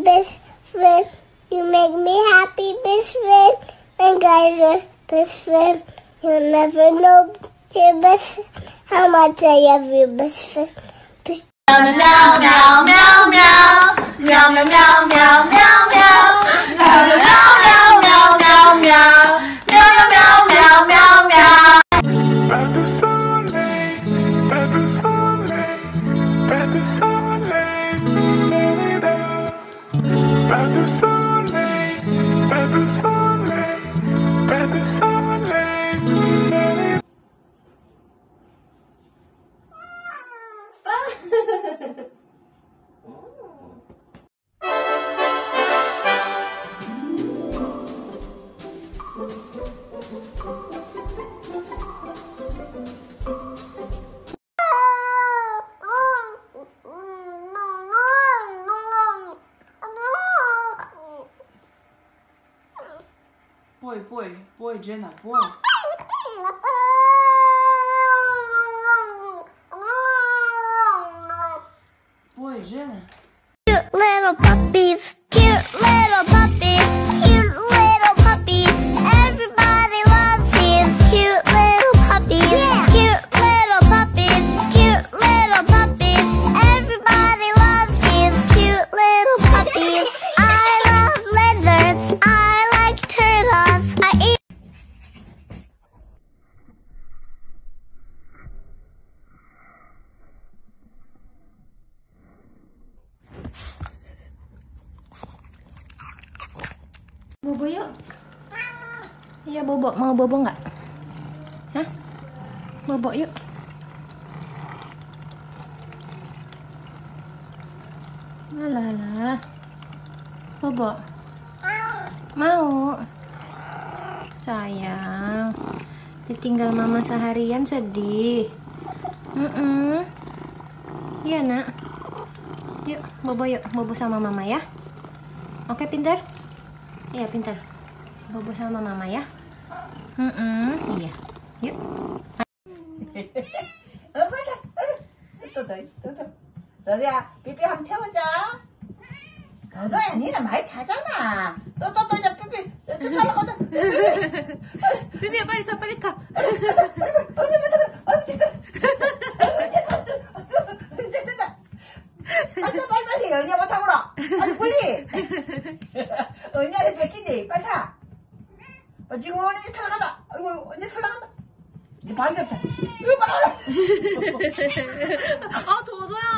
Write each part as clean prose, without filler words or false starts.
best friend. You make me happy, best friend. And guys are best friend. You never know your best friend, how much I love you, best friend. Meow meow meow meow meow meow meow meow meow meow meow meow meow meow meow meow meow meow. Pas de soleil, pas de soleil, pas de soleil, pas de soleil, pas de soleil, pas de soleil. Boy, Jenna, boy. Boy, Jenna. Cute little puppies, cute little puppies, cute little puppies. Everybody loves these cute little puppies. Yeah. Cute little puppies, cute little puppies. Everybody loves these cute little puppies. I love lizards, I like turtles, I eat. Bobo yuk. Iya bobo, mau bobo nggak? Hah? Bobo yuk. Alah. Bobo. Mau. Sayang. Ditinggal mama seharian sedih. Iya nak. Yuk, bobo yuk. Bobo sama mama ya. Oke, pintar? Iya, pintar. Bobo sama mama ya. Iya. Yuk. 너야 삐삐 한번 태우자. 너야 니는 많이 타잖아. 또 이제 삐삐 또 살라거든. 삐삐야 빨리 타. 빨리 언니가 타보라. 빨리. 언니한테 뺏긴디. 빨리 타. 지금 언니 탈락한다. 아이고 언니 탈락한다. 이 반대 타. 이거 빨리. 아 도도야.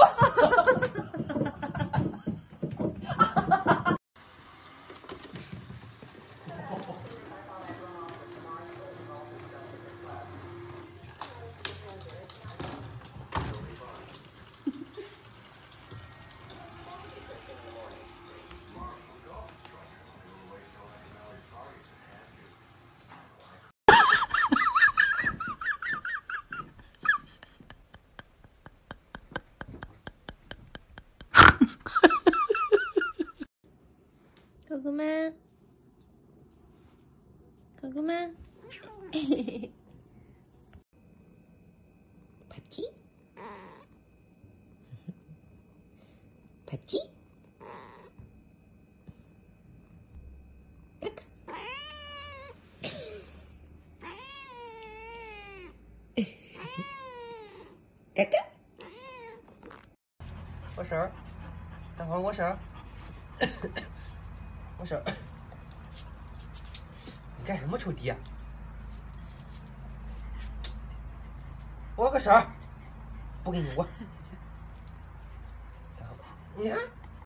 고구마. 봤지? 봤지? 까까? 我婶儿，等会儿我婶儿，我婶儿，你干什么臭迪呀？我个婶儿，不给你我，你看。